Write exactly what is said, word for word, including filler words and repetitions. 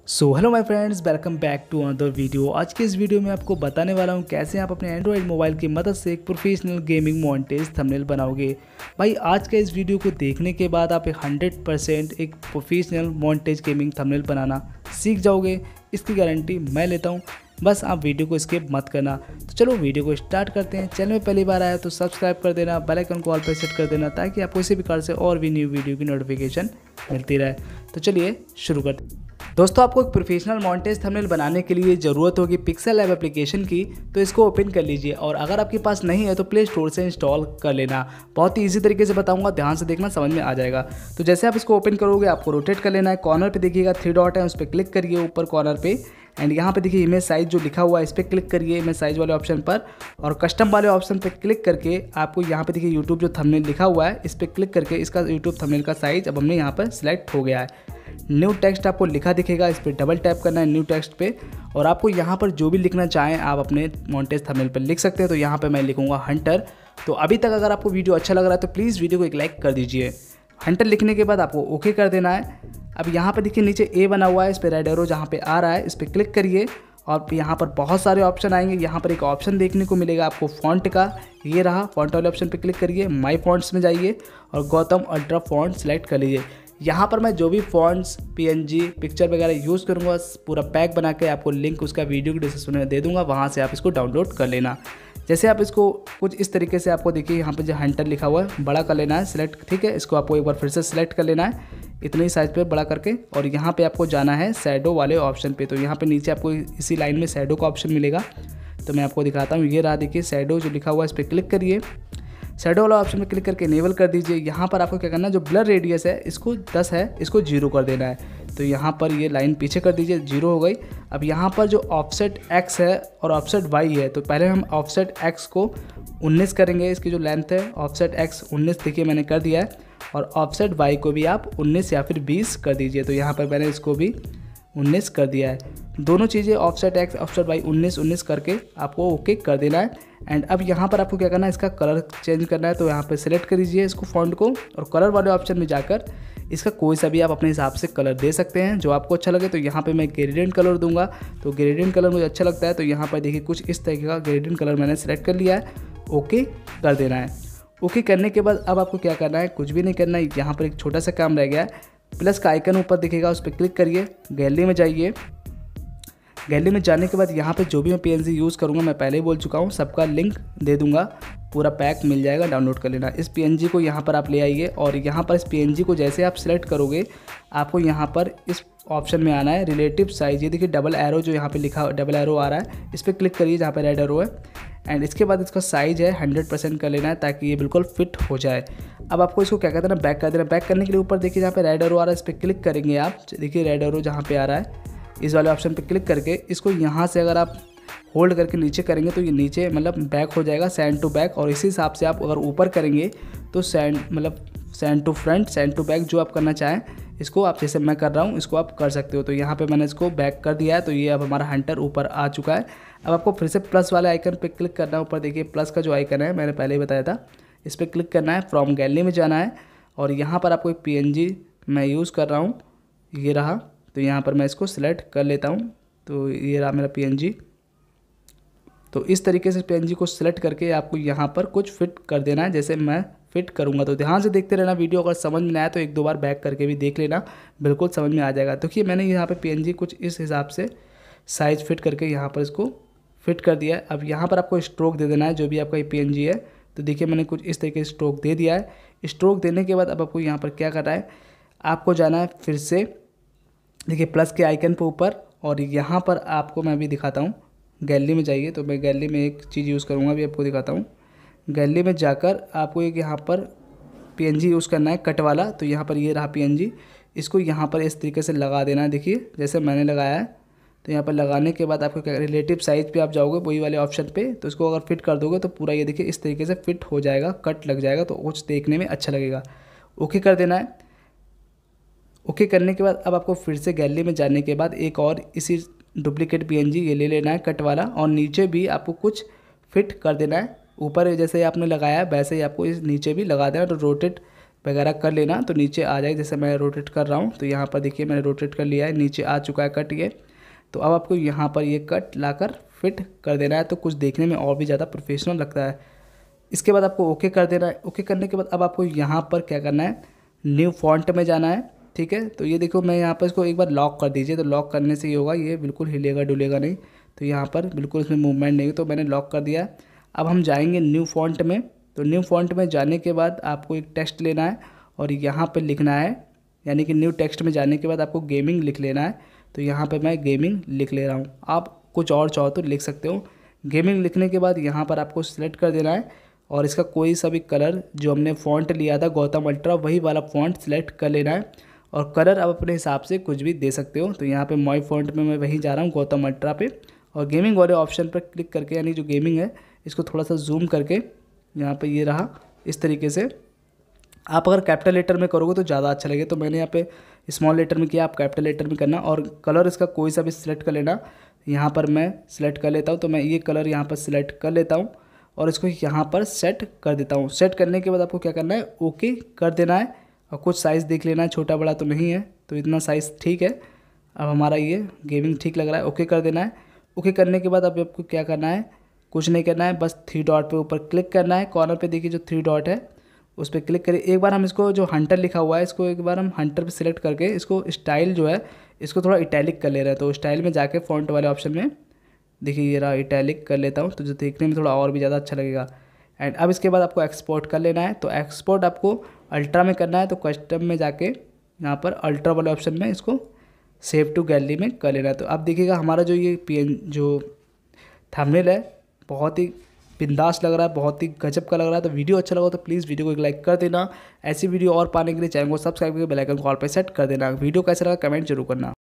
So hello my friends, welcome back to another video. आज के इस वीडियो में आपको बताने वाला हूँ कैसे आप अपने एंड्रॉयड मोबाइल की मदद से एक प्रोफेशनल गेमिंग मॉन्टेज थंबनेल बनाओगे। भाई आज के इस वीडियो को देखने के बाद आप एक हंड्रेड परसेंट एक प्रोफेशनल मॉन्टेज गेमिंग थंबनेल बनाना सीख जाओगे, इसकी गारंटी मैं लेता हूँ। बस आप वीडियो को स्किप मत करना। तो चलो वीडियो को स्टार्ट करते हैं। चैनल में पहली बार आया तो सब्सक्राइब कर देना, बेल आइकन को ऑल पर सेट कर देना ताकि आपको इसी प्रकार से और भी न्यू वीडियो की नोटिफिकेशन मिलती रहे। तो चलिए शुरू करते हैं। दोस्तों, आपको एक प्रोफेशनल मॉन्टेज थंबनेल बनाने के लिए ज़रूरत होगी पिक्सेल लैब एप्लीकेशन की, तो इसको ओपन कर लीजिए। और अगर आपके पास नहीं है तो प्ले स्टोर से इंस्टॉल कर लेना। बहुत ही ईजी तरीके से बताऊंगा, ध्यान से देखना, समझ में आ जाएगा। तो जैसे आप इसको ओपन करोगे आपको रोटेट कर लेना है। कॉर्नर पे देखिएगा थ्री डॉट है, उस पर क्लिक करिए ऊपर कॉर्नर पे। एंड यहाँ पे देखिए इमेज साइज जो लिखा हुआ है इस पर क्लिक करिए इमेज साइज वाले ऑप्शन पर। और कस्टम वाले ऑप्शन पे क्लिक करके आपको यहाँ पे देखिए यूट्यूब जो थंबनेल लिखा हुआ है इस पर क्लिक करके इसका यूट्यूब थंबनेल का साइज अब हमने यहाँ पर सिलेक्ट हो गया है। न्यू टेक्स्ट आपको लिखा दिखेगा, इस पर डबल टैप करना है न्यू टेक्स्ट पे। और आपको यहाँ पर जो भी लिखना चाहें आप अपने मॉन्टेज थंबनेल पर लिख सकते हैं। तो यहाँ पे मैं लिखूँगा हंटर। तो अभी तक अगर आपको वीडियो अच्छा लग रहा है तो प्लीज़ वीडियो को एक लाइक कर दीजिए। हंटर लिखने के बाद आपको ओके कर देना है। अब यहाँ पर देखिए नीचे ए बना हुआ है, इस पर रेड एरो जहाँ पे आ रहा है इस पर क्लिक करिए। और यहाँ पर बहुत सारे ऑप्शन आएंगे। यहाँ पर एक ऑप्शन देखने को मिलेगा आपको फॉन्ट का, ये रहा फॉन्ट वाले ऑप्शन पे क्लिक करिए। माई फॉन्ट्स में जाइए और गौतम अल्ट्रा फॉन्ट सेलेक्ट कर लीजिए। यहाँ पर मैं जो भी फॉन्ट्स पीएनजी पिक्चर वगैरह यूज़ करूँगा पूरा पैक बना के आपको लिंक उसका वीडियो की डिस्क्रिप्शन में दे दूँगा, वहाँ से आप इसको डाउनलोड कर लेना। जैसे आप इसको कुछ इस तरीके से आपको देखिए यहाँ पे जो हंटर लिखा हुआ है बड़ा कर लेना है सिलेक्ट, ठीक है। इसको आपको एक बार फिर से सिलेक्ट कर लेना है इतने ही साइज़ पे बड़ा करके। और यहाँ पे आपको जाना है शैडो वाले ऑप्शन पे। तो यहाँ पे नीचे आपको इसी लाइन में शैडो का ऑप्शन मिलेगा, तो मैं आपको दिखाता हूँ। ये रहा देखिए शैडो जो लिखा हुआ है इस पर क्लिक करिए। शैडो वाला ऑप्शन में क्लिक करके इनेबल कर दीजिए। यहाँ पर आपको क्या करना है, जो ब्लर रेडियस है इसको दस है इसको जीरो कर देना है। तो यहाँ पर ये लाइन पीछे कर दीजिए, जीरो हो गई। अब यहाँ पर जो ऑफसेट एक्स है और ऑफसेट वाई है, तो पहले हम ऑफसेट एक्स को उन्नीस करेंगे। इसकी जो लेंथ है ऑफसेट एक्स उन्नीस देखिए मैंने कर दिया है। और ऑफसेट वाई को भी आप उन्नीस या फिर बीस कर दीजिए। तो यहाँ पर मैंने इसको भी उन्नीस कर दिया है। दोनों चीज़ें ऑफसेट एक्स ऑफसेट वाई उन्नीस उन्नीस करके आपको ओके कर देना है। एंड अब यहाँ पर आपको क्या करना है, इसका कलर चेंज करना है। तो यहाँ पे सिलेक्ट कर लीजिए इसको फॉन्ट को और कलर वाले ऑप्शन में जाकर इसका कोई सा भी आप अपने हिसाब से कलर दे सकते हैं जो आपको अच्छा लगे। तो यहाँ पे मैं ग्रेडियंट कलर दूंगा, तो ग्रेडियंट कलर मुझे अच्छा लगता है। तो यहाँ पर देखिए कुछ इस तरीके का ग्रेडियंट कलर मैंने सेलेक्ट कर लिया है, ओके कर देना है। ओके करने के बाद अब आपको क्या करना है, कुछ भी नहीं करना है। यहाँ पर एक छोटा सा काम रह गया है, प्लस का आइकन ऊपर दिखेगा उस पर क्लिक करिए, गैलरी में जाइए। गैलरी में जाने के बाद यहाँ पे जो भी मैं पीएनजी यूज़ करूँगा मैं पहले ही बोल चुका हूँ, सबका लिंक दे दूँगा, पूरा पैक मिल जाएगा, डाउनलोड कर लेना। इस पीएनजी को यहाँ पर आप ले आइए और यहाँ पर इस पीएनजी को जैसे आप सिलेक्ट करोगे आपको यहाँ पर इस ऑप्शन में आना है रिलेटिव साइज। ये देखिए डबल एरो जो यहाँ पे लिखा डबल एरो आ रहा है इस पर क्लिक करिए जहाँ पर रेड एरो है। एंड इसके बाद इसका साइज़ है हंड्रेड परसेंट कर लेना है ताकि ये बिल्कुल फिट हो जाए। अब आपको इसको क्या कहते हैं ना, बैक कर देना। बैक करने के लिए ऊपर देखिए जहाँ पे रेड एरो आ रहा है इस पर क्लिक करेंगे आप। देखिए रेड एरो जहाँ पे आ रहा है इस वाले ऑप्शन पे क्लिक करके इसको यहाँ से अगर आप होल्ड करके नीचे करेंगे तो ये नीचे मतलब बैक हो जाएगा, सेंड टू बैक। और इसी हिसाब से आप अगर ऊपर करेंगे तो सेंड मतलब send to front, send to back, जो आप करना चाहें इसको आप जैसे मैं कर रहा हूँ इसको आप कर सकते हो। तो यहाँ पे मैंने इसको बैक कर दिया है। तो ये अब हमारा हंटर ऊपर आ चुका है। अब आपको फिर से प्लस वाले आइकन पे क्लिक करना है। ऊपर देखिए प्लस का जो आइकन है मैंने पहले ही बताया था, इस पर क्लिक करना है, फ्रॉम गैलरी में जाना है। और यहाँ पर आपको एक पीएनजी मैं यूज़ कर रहा हूँ, ये रहा। तो यहाँ पर मैं इसको सिलेक्ट कर लेता हूँ। तो ये रहा मेरा पीएनजी। तो इस तरीके से पीएनजी को सिलेक्ट करके आपको यहाँ पर कुछ फिट कर देना है जैसे मैं फिट करूँगा। तो ध्यान से देखते रहना वीडियो, अगर समझ में आया तो एक दो बार बैक करके भी देख लेना, बिल्कुल समझ में आ जाएगा। देखिए मैंने यहाँ पे पीएनजी कुछ इस हिसाब से साइज़ फिट करके यहाँ पर इसको फिट कर दिया है। अब यहाँ पर आपको स्ट्रोक दे देना है जो भी आपका ये पीएनजी है। तो देखिए मैंने कुछ इस तरीके से स्ट्रोक दे दिया है। स्ट्रोक देने के बाद अब आपको यहाँ पर क्या करना है, आपको जाना है फिर से देखिए प्लस के आइकन पर ऊपर। और यहाँ पर आपको मैं भी दिखाता हूँ, गैलरी में जाइए। तो मैं गैलरी में एक चीज़ यूज़ करूँगा, अभी आपको दिखाता हूँ। गैलरी में जाकर आपको एक यहाँ पर पीएनजी यूज़ करना है कट वाला। तो यहाँ पर ये रहा पीएनजी, इसको यहाँ पर इस तरीके से लगा देना है। देखिए जैसे मैंने लगाया है। तो यहाँ पर लगाने के बाद आपको क्या रिलेटिव साइज़ पे आप जाओगे वही वाले ऑप्शन पे। तो इसको अगर फिट कर दोगे तो पूरा ये देखिए इस तरीके से फिट हो जाएगा, कट लग जाएगा, तो कुछ देखने में अच्छा लगेगा। ओके कर देना है। ओके करने के बाद अब आपको फिर से गैलरी में जाने के बाद एक और इसी डुप्लीकेट पीएनजी ये ले लेना है कट वाला। और नीचे भी आपको कुछ फिट कर देना है। ऊपर जैसे आपने लगाया है वैसे ही आपको इस नीचे भी लगा देना। तो रोटेट वगैरह कर लेना तो नीचे आ जाए। जैसे मैं रोटेट कर रहा हूँ तो यहाँ पर देखिए मैंने रोटेट कर लिया है, नीचे आ चुका है कट ये। तो अब आपको यहाँ पर ये कट लाकर फिट कर देना है, तो कुछ देखने में और भी ज़्यादा प्रोफेशनल लगता है। इसके बाद आपको ओके कर देना है। ओके करने के बाद अब आपको यहाँ पर क्या करना है, न्यू फॉन्ट में जाना है, ठीक है। तो ये देखो मैं यहाँ पर इसको एक बार लॉक कर दीजिए, तो लॉक करने से ये होगा, ये बिल्कुल हिलेगा डुलेगा नहीं। तो यहाँ पर बिल्कुल इसमें मूवमेंट नहीं, तो मैंने लॉक कर दिया। अब हम जाएंगे न्यू फॉन्ट में। तो न्यू फॉन्ट में जाने के बाद आपको एक टेक्स्ट लेना है और यहाँ पर लिखना है, यानी कि न्यू टेक्स्ट में जाने के बाद आपको गेमिंग लिख लेना है। तो यहाँ पर मैं गेमिंग लिख ले रहा हूँ, आप कुछ और चाहो तो लिख सकते हो। गेमिंग लिखने के बाद यहाँ पर आपको सिलेक्ट कर देना है और इसका कोई सा भी कलर, जो हमने फ़ॉन्ट लिया था गौतम अल्ट्रा, वही वाला फ़ॉन्ट सिलेक्ट कर लेना है। और कलर आप अपने हिसाब से कुछ भी दे सकते हो। तो यहाँ पे माई फ़ॉन्ट में मैं वही जा रहा हूँ गौतम अल्ट्रा पे, और गेमिंग वाले ऑप्शन पर क्लिक करके, यानी जो गेमिंग है इसको थोड़ा सा जूम करके यहाँ पे ये रहा इस तरीके से। आप अगर कैपिटल लेटर में करोगे तो ज़्यादा अच्छा लगे, तो मैंने यहाँ पे स्मॉल लेटर में किया, आप कैपिटल लेटर में करना। और कलर इसका कोई सा भी सिलेक्ट कर लेना। यहाँ पर मैं सिलेक्ट कर लेता हूँ, तो मैं ये कलर यहाँ पर सिलेक्ट कर लेता हूँ और इसको यहाँ पर सेट कर देता हूँ। सेट करने के बाद आपको क्या करना है, ओके कर देना है। और कुछ साइज़ देख लेना है, छोटा बड़ा तो नहीं है, तो इतना साइज़ ठीक है। अब हमारा ये गेमिंग ठीक लग रहा है, ओके कर देना है। ओके करने के बाद अब आपको क्या करना है, कुछ नहीं करना है, बस थ्री डॉट पे ऊपर क्लिक करना है। कॉर्नर पे देखिए जो थ्री डॉट है उस पर क्लिक करिए। एक बार हम इसको, जो हंटर लिखा हुआ है, इसको एक बार हम हंटर पे सिलेक्ट करके इसको स्टाइल जो है इसको थोड़ा इटैलिक कर ले रहे हैं। तो स्टाइल में जाके फ़ॉन्ट वाले ऑप्शन में देखिए ये रहा, इटैलिक कर लेता हूँ, तो जो देखने में थोड़ा और भी ज़्यादा अच्छा लगेगा। एंड अब इसके बाद आपको एक्सपोर्ट कर लेना है। तो एक्सपोर्ट आपको अल्ट्रा में करना है, तो कस्टम में जाके यहाँ पर अल्ट्रा वाले ऑप्शन में इसको सेव टू गैलरी में कर लेना है। तो अब देखिएगा हमारा जो ये पी एन जो थंबनेल है बहुत ही बिंदास लग रहा है, बहुत ही गजब का लग रहा है। तो वीडियो अच्छा लगा तो प्लीज़ वीडियो को एक लाइक कर देना। ऐसी वीडियो और पाने के लिए चैनल को सब्सक्राइब करके बेल आइकन कॉल पर सेट कर देना। वीडियो कैसा लगा कमेंट जरूर करना।